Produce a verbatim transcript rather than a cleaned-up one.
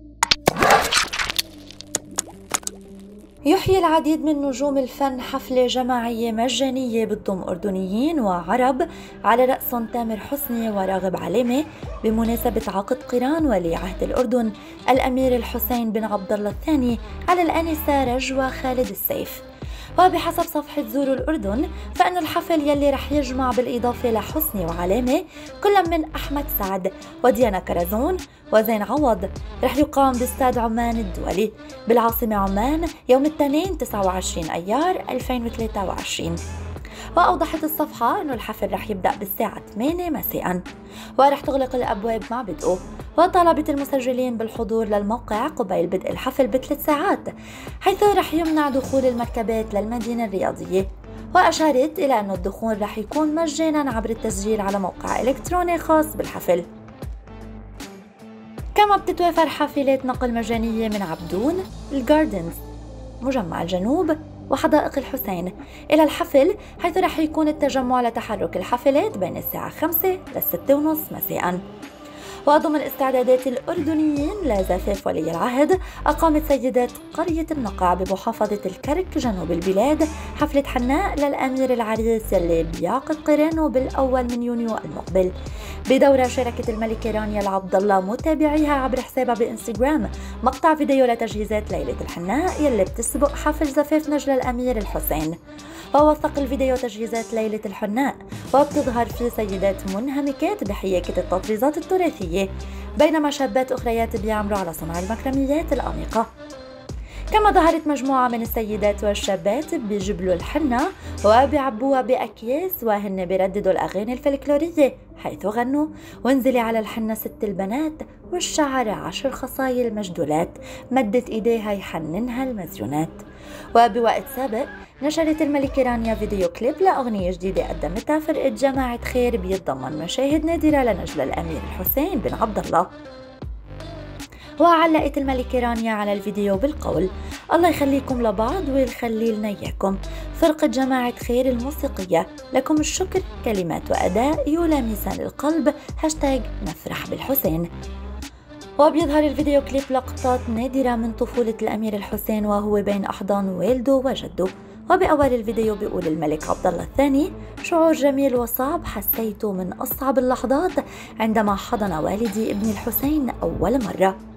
يحيي العديد من نجوم الفن حفلة جماعية مجانية بتضم أردنيين وعرب على رأسهم تامر حسني وراغب علامة بمناسبة عقد قران ولي عهد الأردن الأمير الحسين بن عبد الله الثاني على الآنسة رجوة خالد السيف. وبحسب صفحة زوروا الأردن فإن الحفل يلي رح يجمع بالإضافة لحسني وعلامة كل من أحمد سعد وديانا كرزون وزين عوض رح يقام باستاد عمان الدولي بالعاصمة عمان يوم الاثنين تسعة وعشرين أيار ألفين وثلاثة وعشرين. وأوضحت الصفحة أنه الحفل رح يبدأ بالساعة ثمانية مساء ورح تغلق الأبواب مع بدءه، وطالبت المسجلين بالحضور للموقع قبيل بدء الحفل بثلاث ساعات حيث رح يمنع دخول المركبات للمدينة الرياضية. وأشارت إلى أن الدخول رح يكون مجانا عبر التسجيل على موقع إلكتروني خاص بالحفل. كما بتتوافر حافلات نقل مجانية من عبدون، الجاردنز، مجمع الجنوب وحدائق الحسين إلى الحفل، حيث رح يكون التجمع لتحرك الحافلات بين الساعة خمسة للستة ونص مساء. وضمن استعدادات الأردنيين لزفاف ولي العهد أقامت سيدات قرية النقع بمحافظة الكرك جنوب البلاد حفلة حناء للأمير العريس اللي بيعقد قرانه بالأول من يونيو المقبل بدورة شاركت الملكة رانيا العبد الله متابعيها عبر حسابها بإنستغرام مقطع فيديو لتجهيزات ليلة الحناء يلي بتسبق حفل زفاف نجل الأمير الحسين. ووثق الفيديو تجهيزات ليلة الحناء وبتظهر فيه سيدات منهمكات بحياكة التطريزات التراثية بينما شابات أخريات بيعملوا على صنع المكرميات الأنيقة. كما ظهرت مجموعة من السيدات والشابات بيجبلوا الحنة وبيعبوها بأكياس وهن بيرددوا الأغاني الفلكلورية حيث غنوا وانزلي على الحنة ست البنات والشعر عشر خصايل مجدولات مدت إيديها يحننها المزيونات. وبوقت سابق نشرت الملكة رانيا فيديو كليب لأغنية جديدة قدمتها فرقة جماعة خير بيتضمن مشاهد نادرة لنجل الأمير الحسين بن عبد الله. وعلقت الملكة رانيا على الفيديو بالقول: الله يخليكم لبعض ويخلي لنا إياكم، فرقة جماعة خير الموسيقية، لكم الشكر، كلمات وأداء يلامسان القلب، هاشتاج نفرح بالحسين. وبيظهر الفيديو كليب لقطات نادرة من طفولة الأمير الحسين وهو بين أحضان والده وجده. وبأول الفيديو بيقول الملك عبد الله الثاني: شعور جميل وصعب حسيته من أصعب اللحظات عندما حضن والدي ابن الحسين أول مرة.